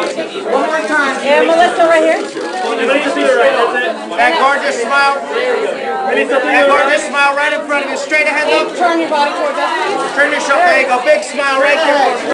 One more time. Yeah, Melissa right here. That gorgeous smile. That gorgeous smile right in front of you. Straight ahead, look. Turn your body towards us, please. Turn your shoulder. There you go. Big smile right there.